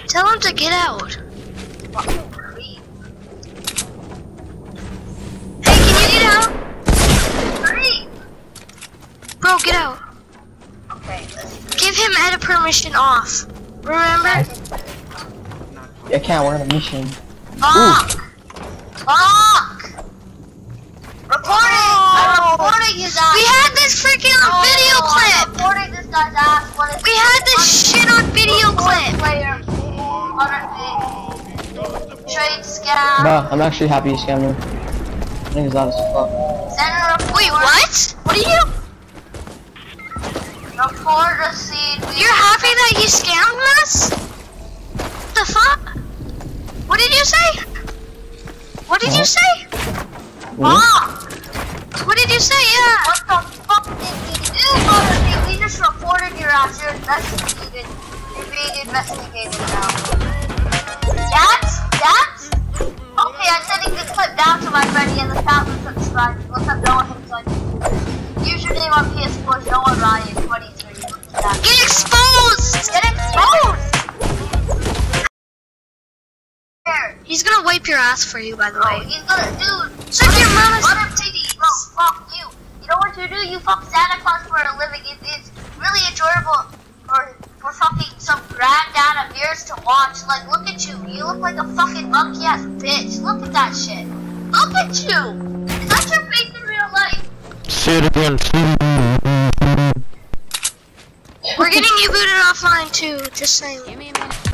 Tell him to get out. Hey, Can you get out? hurry! Bro, get out. Okay, let's Give him edit permission off. Remember? I can't, we're on a mission. Fuck! Fuck! Reporting! I'm reporting his ass! We had this freaking video I'm clip! reporting this guy's ass! We had this shit on video clip! Player. Trade scam. Bro, I'm actually happy you scammed me. I think it's loud as fuck. Send a Wait, what? What are you? report receipt. You're happy that you scammed us? The fuck? What did you say? What did you say? Ah! What did you say? Yeah. What the fuck did you do, brother? We just reported your ass. You're investigated. You're being investigated now. That's? Okay, I'm sending this clip down to my friend. He has 1,000 subscribers. What's up, Noah? Username on PS4 is Noah Ryan 23. Get exposed! Get exposed! He's gonna wipe your ass for you, by the Bro, way. he's gonna, dude. Suck your mama's titties. Bro, fuck you. You know what you do? You fuck Santa Claus for a living. It's really enjoyable for fucking some granddad of yours to watch. Like, look at you. You look like a fucking monkey ass bitch. Look at that shit. Look at you. Is that your face in real life? Say it again. We're getting you booted offline too, just saying. Give me a minute.